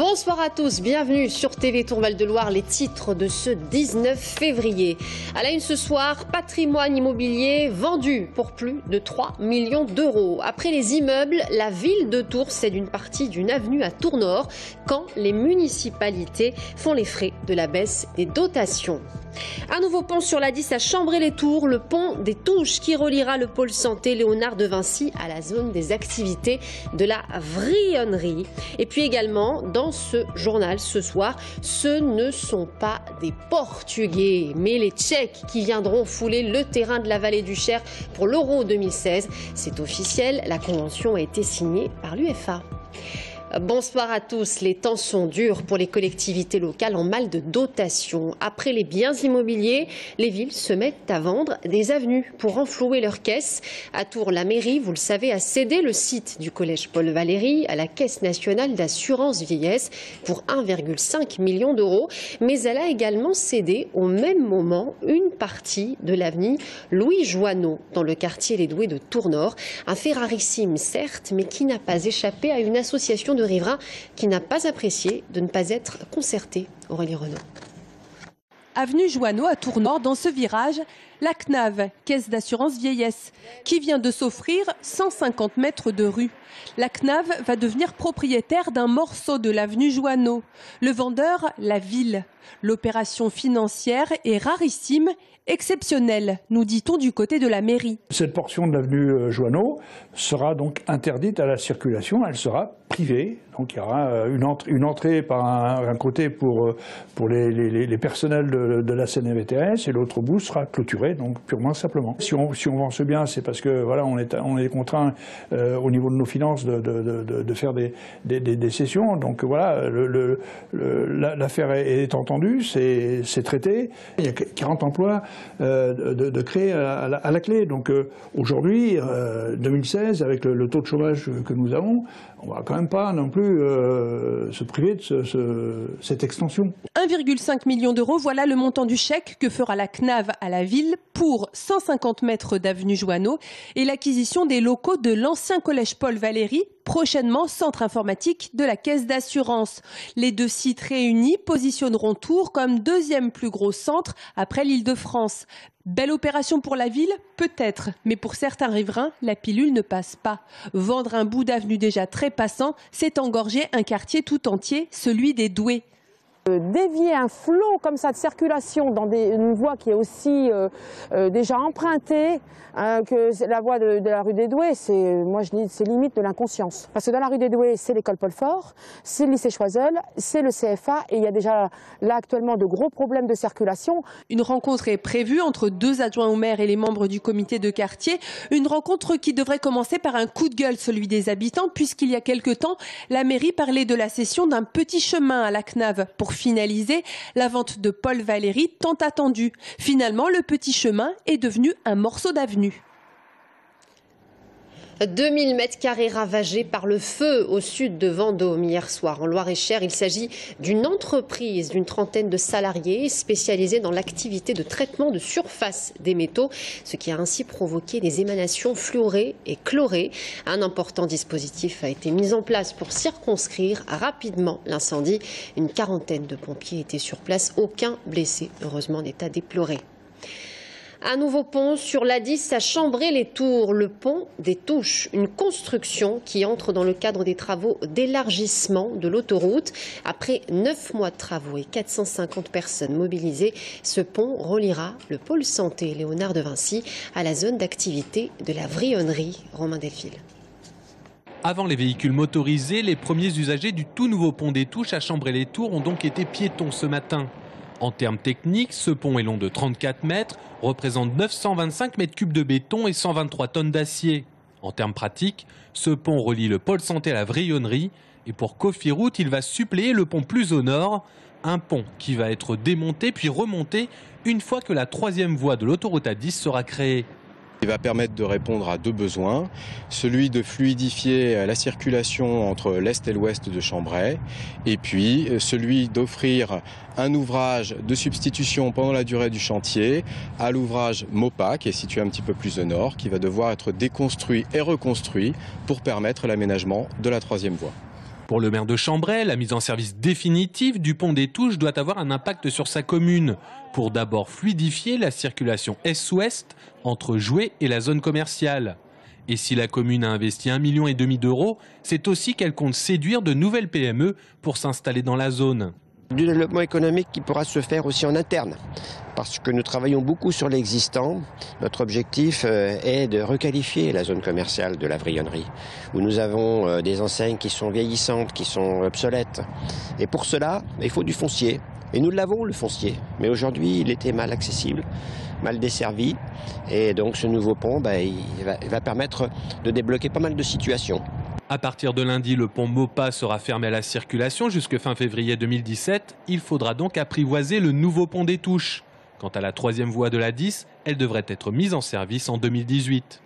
Bonsoir à tous, bienvenue sur TV Tour Val-de-Loire, les titres de ce 19 février. À la une ce soir, patrimoine immobilier vendu pour plus de 3 millions d'euros. Après les immeubles, la ville de Tours cède une partie d'une avenue à Tours-Nord quand les municipalités font les frais de la baisse des dotations. Un nouveau pont sur la 10 à Chambray-les-Tours, le pont des Touches qui reliera le pôle santé Léonard de Vinci à la zone des activités de la Vrionnerie. Et puis également, dans ce journal ce soir, ce ne sont pas des Portugais, mais les Tchèques qui viendront fouler le terrain de la vallée du Cher pour l'Euro 2016. C'est officiel, la convention a été signée par l'UEFA. Bonsoir à tous. Les temps sont durs pour les collectivités locales en mal de dotation. Après les biens immobiliers, les villes se mettent à vendre des avenues pour renflouer leurs caisses. À Tours, la mairie, vous le savez, a cédé le site du collège Paul Valéry à la Caisse nationale d'assurance vieillesse pour 1,5 million d'euros. Mais elle a également cédé au même moment une partie de l'avenue Louis Joanneau dans le quartier Les Doués de Tours-Nord. Un fait rarissime, certes, mais qui n'a pas échappé à une association de riverains qui n'a pas apprécié de ne pas être concerté. Aurélie Renaud. Avenue Joanneau à Tours-Nord, dans ce virage, la CNAV, Caisse d'assurance vieillesse, qui vient de s'offrir 150 mètres de rue. La CNAV va devenir propriétaire d'un morceau de l'avenue Joanneau. Le vendeur, la ville. L'opération financière est rarissime, exceptionnelle, nous dit-on du côté de la mairie. Cette portion de l'avenue Joanneau sera donc interdite à la circulation, elle sera privée. Donc il y aura une entrée par un côté pour les personnels de la CNVTS et l'autre bout sera clôturé, donc purement simplement. Si on vend ce bien, c'est parce que voilà, on est contraint au niveau de nos finances de faire des cessions. Donc voilà, l'affaire est entendue, c'est traité. Il y a 40 emplois de créer à la clé. Donc aujourd'hui, 2016, avec le taux de chômage que nous avons, on ne va quand même pas non plus se priver de cette extension. 1,5 million d'euros, voilà le montant du chèque que fera la CNAV à la ville pour 150 mètres d'avenue Joanneau et l'acquisition des locaux de l'ancien collège Paul Valéry, prochainement centre informatique de la Caisse d'assurance. Les deux sites réunis positionneront Tours comme deuxième plus gros centre après l'Île-de-France. Belle opération pour la ville? Peut-être, mais pour certains riverains, la pilule ne passe pas. Vendre un bout d'avenue déjà très passant, c'est engorger un quartier tout entier, celui des Doués. Dévier un flot comme ça de circulation dans une voie qui est aussi déjà empruntée que la voie de la rue des Doués, moi je dis c'est limite de l'inconscience. Parce que dans la rue des Doués, c'est l'école Paul Fort, c'est le lycée Choiseul, c'est le CFA et il y a déjà là actuellement de gros problèmes de circulation. Une rencontre est prévue entre deux adjoints au maire et les membres du comité de quartier. Une rencontre qui devrait commencer par un coup de gueule, celui des habitants, puisqu'il y a quelque temps, la mairie parlait de la cession d'un petit chemin à la CNAV pour finaliser la vente de Paul Valéry tant attendue. Finalement, le petit chemin est devenu un morceau d'avenue. 2000 mètres carrés ravagés par le feu au sud de Vendôme hier soir. En Loir-et-Cher, il s'agit d'une entreprise d'une trentaine de salariés spécialisée dans l'activité de traitement de surface des métaux, ce qui a ainsi provoqué des émanations fluorées et chlorées. Un important dispositif a été mis en place pour circonscrire rapidement l'incendie. Une quarantaine de pompiers étaient sur place, aucun blessé, heureusement n'est à déplorer. Un nouveau pont sur la 10 à Chambray-les-Tours, le pont des Touches, une construction qui entre dans le cadre des travaux d'élargissement de l'autoroute. Après 9 mois de travaux et 450 personnes mobilisées, ce pont reliera le pôle santé Léonard de Vinci à la zone d'activité de la Vrionnerie. Romain Delphine. Avant les véhicules motorisés, les premiers usagers du tout nouveau pont des Touches à Chambray-les-Tours ont donc été piétons ce matin. En termes techniques, ce pont est long de 34 mètres, représente 925 mètres cubes de béton et 123 tonnes d'acier. En termes pratiques, ce pont relie le pôle santé à la Vrionnerie et pour Cofiroute, il va suppléer le pont plus au nord, un pont qui va être démonté puis remonté une fois que la troisième voie de l'autoroute A10 sera créée. Il va permettre de répondre à deux besoins, celui de fluidifier la circulation entre l'Est et l'Ouest de Chambray, et puis celui d'offrir un ouvrage de substitution pendant la durée du chantier à l'ouvrage MOPA, qui est situé un petit peu plus au nord, qui va devoir être déconstruit et reconstruit pour permettre l'aménagement de la troisième voie. Pour le maire de Chambray, la mise en service définitive du pont des Touches doit avoir un impact sur sa commune, pour d'abord fluidifier la circulation est-ouest entre Joué et la zone commerciale. Et si la commune a investi 1,5 million d'euros, c'est aussi qu'elle compte séduire de nouvelles PME pour s'installer dans la zone. Du développement économique qui pourra se faire aussi en interne, parce que nous travaillons beaucoup sur l'existant. Notre objectif est de requalifier la zone commerciale de la Vrillonnerie, où nous avons des enseignes qui sont vieillissantes, qui sont obsolètes. Et pour cela, il faut du foncier. Et nous l'avons, le foncier. Mais aujourd'hui, il était mal accessible, mal desservi. Et donc ce nouveau pont, il va permettre de débloquer pas mal de situations. À partir de lundi, le pont Maupas sera fermé à la circulation jusqu'à fin février 2017. Il faudra donc apprivoiser le nouveau pont des Touches. Quant à la 3e voie de la 10, elle devrait être mise en service en 2018.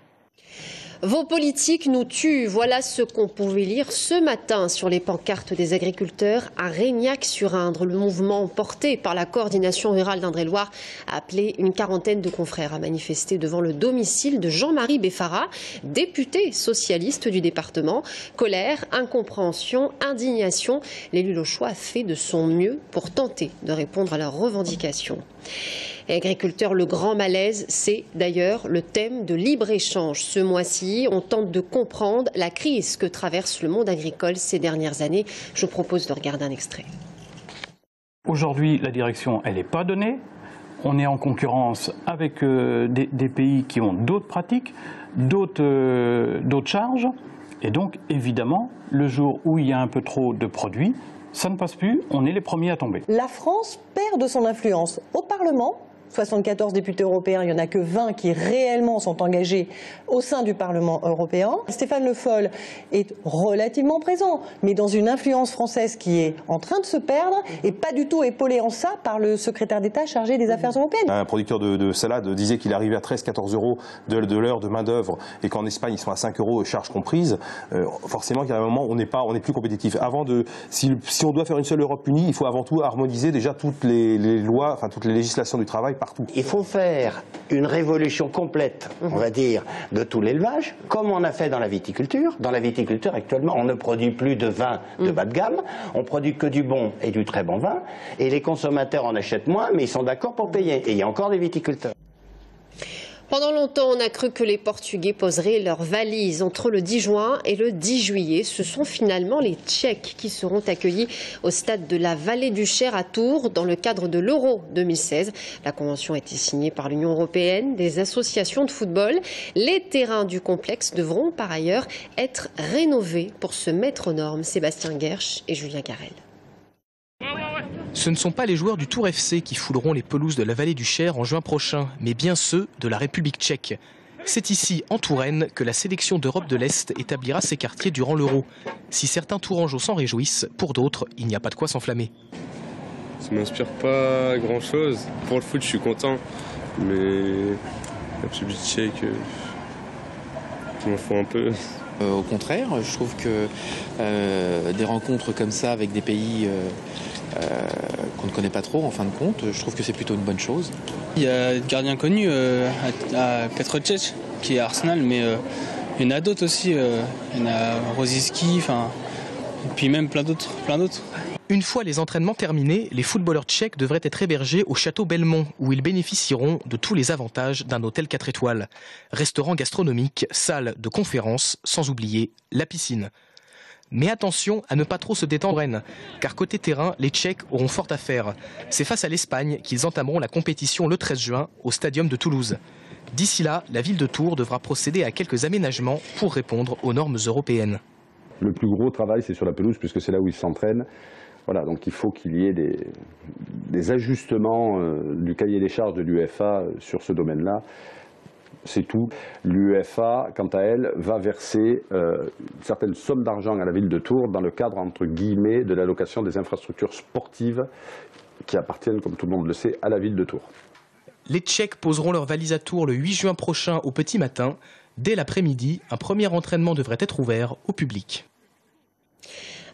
Vos politiques nous tuent. Voilà ce qu'on pouvait lire ce matin sur les pancartes des agriculteurs à Reignac-sur-Indre. Le mouvement porté par la coordination rurale d'Indre-et-Loire a appelé une quarantaine de confrères à manifester devant le domicile de Jean-Marie Beffara, député socialiste du département. Colère, incompréhension, indignation. L'élu lochois a fait de son mieux pour tenter de répondre à leurs revendications. Et agriculteurs, le grand malaise, c'est d'ailleurs le thème de libre-échange. Ce mois-ci, on tente de comprendre la crise que traverse le monde agricole ces dernières années. Je vous propose de regarder un extrait. Aujourd'hui, la direction, elle n'est pas donnée. On est en concurrence avec des pays qui ont d'autres pratiques, d'autres charges. Et donc, évidemment, le jour où il y a un peu trop de produits, ça ne passe plus, on est les premiers à tomber. La France perd de son influence au Parlement. 74 députés européens, il n'y en a que 20 qui réellement sont engagés au sein du Parlement européen. Stéphane Le Foll est relativement présent, mais dans une influence française qui est en train de se perdre et pas du tout épaulé en ça par le secrétaire d'État chargé des Affaires européennes. Un producteur de salade disait qu'il arrivait à 13-14 euros de l'heure de main-d'œuvre et qu'en Espagne ils sont à 5 euros, charges comprises. Forcément, il y a un moment on n'est plus compétitif. Si on doit faire une seule Europe unie, il faut avant tout harmoniser déjà toutes les lois, enfin toutes les législations du travail partout. Il faut faire une révolution complète, on va dire, de tout l'élevage, comme on a fait dans la viticulture. Dans la viticulture, actuellement, on ne produit plus de vin de bas de gamme, on produit que du bon et du très bon vin, et les consommateurs en achètent moins, mais ils sont d'accord pour payer. Et il y a encore des viticulteurs. Pendant longtemps, on a cru que les Portugais poseraient leurs valises entre le 10 juin et le 10 juillet. Ce sont finalement les Tchèques qui seront accueillis au stade de la Vallée du Cher à Tours dans le cadre de l'Euro 2016. La convention a été signée par l'Union européenne, des associations de football. Les terrains du complexe devront par ailleurs être rénovés pour se mettre aux normes. Sébastien Guersch et Julien Garel. Ce ne sont pas les joueurs du Tours FC qui fouleront les pelouses de la Vallée du Cher en juin prochain, mais bien ceux de la République tchèque. C'est ici, en Touraine, que la sélection d'Europe de l'Est établira ses quartiers durant l'Euro. Si certains Tourangeaux s'en réjouissent, pour d'autres, il n'y a pas de quoi s'enflammer. Ça ne m'inspire pas grand-chose. Pour le foot, je suis content, mais la République tchèque, je m'en fous un peu. Au contraire, je trouve que des rencontres comme ça avec des pays qu'on ne connaît pas trop en fin de compte, je trouve que c'est plutôt une bonne chose. Il y a un gardien connu à Petrocech qui est à Arsenal, mais il y en a d'autres aussi. Il y en a Rosiski, et puis même plein d'autres. Une fois les entraînements terminés, les footballeurs tchèques devraient être hébergés au château Belmont, où ils bénéficieront de tous les avantages d'un hôtel 4 étoiles. Restaurant gastronomique, salle de conférence, sans oublier la piscine. Mais attention à ne pas trop se détendre, car côté terrain, les Tchèques auront fort à faire. C'est face à l'Espagne qu'ils entameront la compétition le 13 juin au Stadium de Toulouse. D'ici là, la ville de Tours devra procéder à quelques aménagements pour répondre aux normes européennes. Le plus gros travail, c'est sur la pelouse, puisque c'est là où ils s'entraînent. Voilà, donc il faut qu'il y ait des ajustements du cahier des charges de l'UEFA sur ce domaine-là. C'est tout. L'UEFA, quant à elle, va verser une certaine somme d'argent à la ville de Tours dans le cadre, entre guillemets, de l'allocation des infrastructures sportives qui appartiennent, comme tout le monde le sait, à la ville de Tours. Les Tchèques poseront leurs valises à Tours le 8 juin prochain au petit matin. Dès l'après-midi, un premier entraînement devrait être ouvert au public.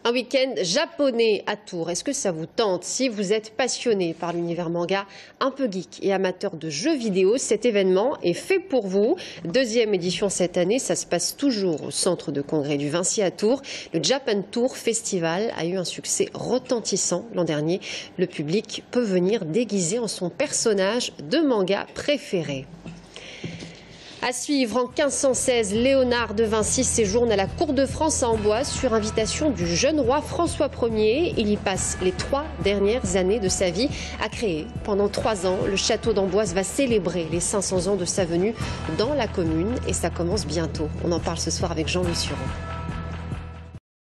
Un week-end japonais à Tours, est-ce que ça vous tente? Si vous êtes passionné par l'univers manga, un peu geek et amateur de jeux vidéo, cet événement est fait pour vous. Deuxième édition cette année, ça se passe toujours au centre de congrès du Vinci à Tours. Le Japan Tour Festival a eu un succès retentissant l'an dernier. Le public peut venir déguisé en son personnage de manga préféré. À suivre, en 1516, Léonard de Vinci séjourne à la cour de France à Amboise sur invitation du jeune roi François Ier. Il y passe les 3 dernières années de sa vie à créer. Pendant 3 ans, le château d'Amboise va célébrer les 500 ans de sa venue dans la commune et ça commence bientôt. On en parle ce soir avec Jean-Louis Suron.